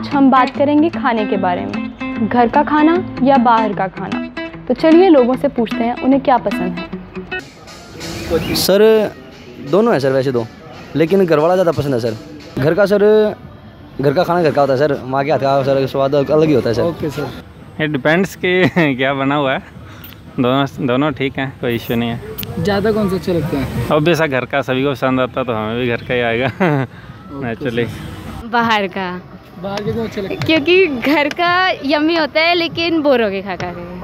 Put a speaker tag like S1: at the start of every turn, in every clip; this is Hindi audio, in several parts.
S1: आज हम बात करेंगे खाने के बारे में, घर का खाना या बाहर का खाना। तो चलिए लोगों से पूछते हैं उन्हें क्या पसंद है।
S2: सर दोनों है सर, वैसे तो, लेकिन घर वाला ज़्यादा पसंद है सर। घर का सर, घर का खाना घर का होता है सर, माँ के हाथ का सर स्वाद अलग ही होता है सर।
S3: Okay sir.
S4: ये डिपेंड्स कि क्या बना हुआ है, दोनों ठीक हैं, कोई इश्यू नहीं है।
S3: ज़्यादा कौन सा अच्छा लगता है?
S4: अब बेसा घर का सभी को पसंद आता तो हमें भी घर का ही आएगा नेचुरली।
S5: बाहर का।
S3: बाहर के क्यों अच्छा लगता है?
S5: क्योंकि घर का यम्मी होता है लेकिन बोर हो गए खा खा के।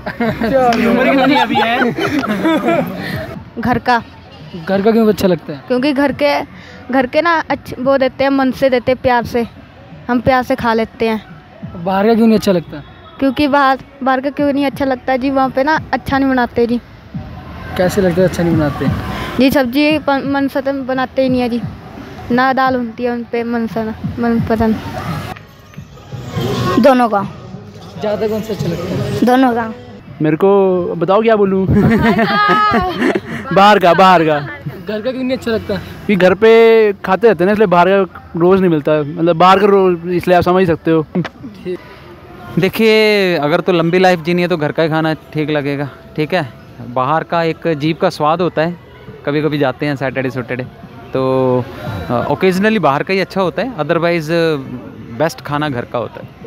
S6: घर का।
S3: घर का क्यों अच्छा लगता है?
S6: क्योंकि घर के ना अच्छे वो देते हैं, मन से देते हैं, प्यार से, हम प्यार से खा लेते हैं।
S3: बाहर का क्यों नहीं अच्छा लगता?
S6: क्योंकि बाहर का क्यों नहीं अच्छा लगता जी, वहाँ पे ना अच्छा नहीं बनाते जी।
S3: कैसे लगता है अच्छा नहीं बनाते
S6: जी? सब्जी मन से बनाते ही नहीं है जी, ना दाल होती है उन पे मन पसंद।
S7: दोनों का।
S3: ज़्यादा कौन सा अच्छा लगता है?
S7: दोनों का।
S8: मेरे को बताओ क्या बोलूँ? बाहर का।
S3: घर का क्यों नहीं अच्छा लगता?
S8: कि घर पे खाते रहते हैं ना, इसलिए बाहर का रोज़ नहीं मिलता, मतलब बाहर का रोज़, इसलिए आप समझ सकते हो।
S9: देखिए, अगर तो लंबी लाइफ जीनी है तो घर का ही खाना ठीक लगेगा, ठीक है। बाहर का एक जीभ का स्वाद होता है, कभी कभी जाते हैं सैटरडे तो ओकेजनली बाहर का ही अच्छा होता है, अदरवाइज़ बेस्ट खाना घर का होता है।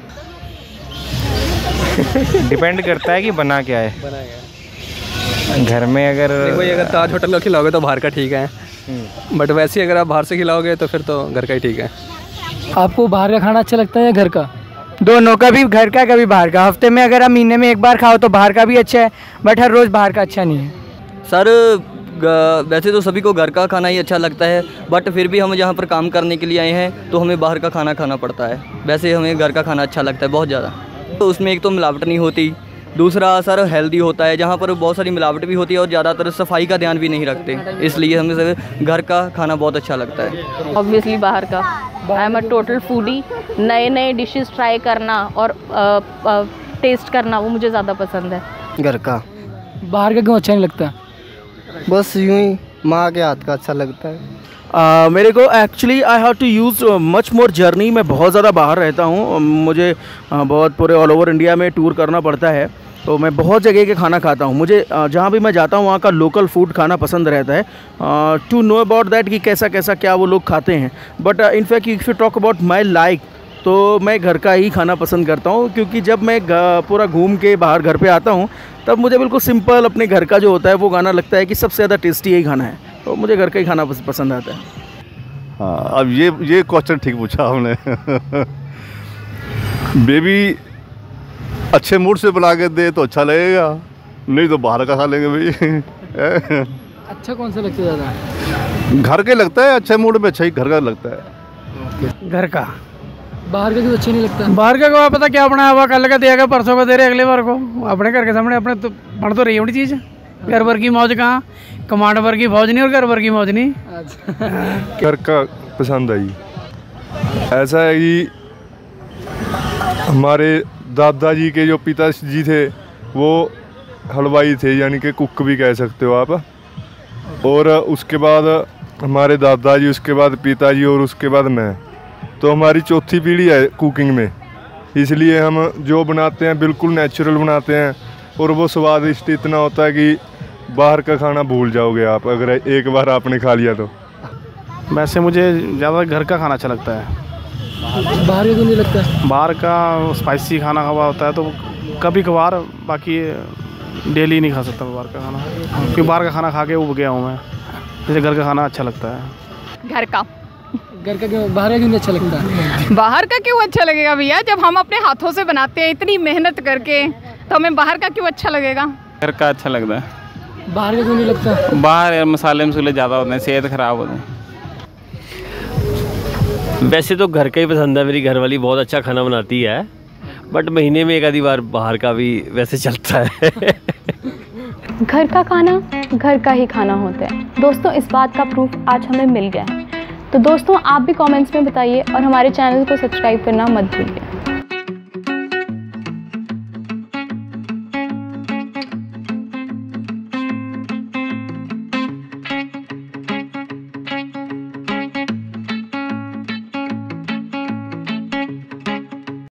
S4: डिपेंड करता है कि बना क्या है। घर में अगर
S2: ताज होटल का खिलाओगे तो बाहर का ठीक है, बट वैसे अगर आप बाहर से खिलाओगे तो फिर तो घर का ही ठीक है।
S3: आपको बाहर का खाना अच्छा लगता है या घर का?
S10: दोनों का, भी घर का कभी बाहर का। हफ्ते में अगर आप महीने में एक बार खाओ तो बाहर का भी अच्छा है, बट हर रोज़ बाहर का अच्छा नहीं है
S2: सर। वैसे तो सभी को घर का खाना ही अच्छा लगता है, बट फिर भी हम जहाँ पर काम करने के लिए आए हैं तो हमें बाहर का खाना खाना पड़ता है। वैसे हमें घर का खाना अच्छा लगता है बहुत ज़्यादा। तो उसमें एक तो मिलावट नहीं होती, दूसरा सर हेल्दी होता है, जहाँ पर बहुत सारी मिलावट भी होती है और ज़्यादातर सफाई का ध्यान भी नहीं रखते, इसलिए हमें सर घर का खाना बहुत अच्छा लगता है।
S1: ऑब्वियसली बाहर का। I am a total foodie. नए डिशेस ट्राई करना और टेस्ट करना वो मुझे ज़्यादा पसंद है।
S10: घर का।
S3: बाहर का क्यों अच्छा नहीं लगता?
S10: बस यूं ही, माँ के हाथ का अच्छा लगता है।
S8: मेरे को actually I have to use much more journey. मैं बहुत ज़्यादा बाहर रहता हूँ, मुझे बहुत पूरे ऑल ओवर इंडिया में टूर करना पड़ता है, तो मैं बहुत जगह के खाना खाता हूँ। मुझे जहाँ भी मैं जाता हूँ वहाँ का लोकल फूड खाना पसंद रहता है, टू नो अबाउट दैट कि कैसा क्या वो लोग खाते हैं। But in fact if you talk about my like, तो मैं घर का ही खाना पसंद करता हूँ, क्योंकि जब मैं पूरा घूम के बाहर घर पे आता हूँ तब मुझे बिल्कुल सिंपल अपने घर का जो होता है वो खाना लगता है कि सबसे ज़्यादा टेस्टी यही खाना है, तो मुझे घर का ही खाना पसंद आता है।
S11: हाँ, अब ये क्वेश्चन ठीक पूछा हमने। बेबी अच्छे मूड से बना के दे तो अच्छा लगेगा, नहीं तो बाहर का खा लेंगे भाई।
S3: अच्छा कौन सा लगता है ज़्यादा?
S11: घर के लगता है, अच्छे मूड में अच्छा ही घर का लगता है।
S10: घर का।
S3: बाहर का क्यों अच्छा नहीं लगता?
S10: बाहर का को पता क्या बनाया हुआ, कल का देगा परसों का दे रहे अगले बार को। अपने घर के सामने अपने तो बन तो रही है बड़ी चीज़। घर भर की मौज कहाँ, कमांड भर की फौज नहीं और घर भर की मौज नहीं।
S11: घर का पसंद आई। ऐसा है कि हमारे दादाजी के जो पिताजी थे वो हलवाई थे, यानी कि कुक भी कह सकते हो आप। और उसके बाद हमारे दादाजी, उसके बाद पिताजी और उसके बाद मैं, तो हमारी चौथी पीढ़ी है कुकिंग में। इसलिए हम जो बनाते हैं बिल्कुल नेचुरल बनाते हैं, और वो स्वादिष्ट इतना होता है कि बाहर का खाना भूल जाओगे आप अगर एक बार आपने खा लिया तो।
S8: वैसे मुझे ज़्यादा घर का खाना अच्छा लगता है।
S3: बाहर का क्यों नहीं लगता?
S8: बाहर का स्पाइसी खाना हुआ होता है तो कभी कभार, बाकी डेली नहीं खा सकता मैं बाहर का खाना, क्योंकि बाहर का खाना खा के उब गया हूँ मैं। जैसे घर का खाना अच्छा लगता है।
S1: घर का।
S3: घर का क्यों? बाहर का क्यों नहीं अच्छा लगता?
S1: बाहर का क्यों अच्छा लगेगा भैया, जब हम अपने हाथों से बनाते हैं इतनी मेहनत करके, तो हमें बाहर का क्यों अच्छा लगेगा।
S4: घर का अच्छा लगता है।
S3: बाहर का क्यों नहीं लगता?
S4: बाहर मसाले ज़्यादा होते हैं, सेहत ख़राब होती है।
S12: वैसे तो घर का ही पसंद है, मेरी घरवाली बहुत अच्छा खाना बनाती है, बट महीने में एक आधी बार बाहर का भी वैसे चलता है।
S1: घर का खाना घर का ही खाना होता है दोस्तों, इस बात का प्रूफ आज हमें मिल गया है। तो दोस्तों आप भी कमेंट्स में बताइए और हमारे चैनल को सब्सक्राइब करना मत भूलिए।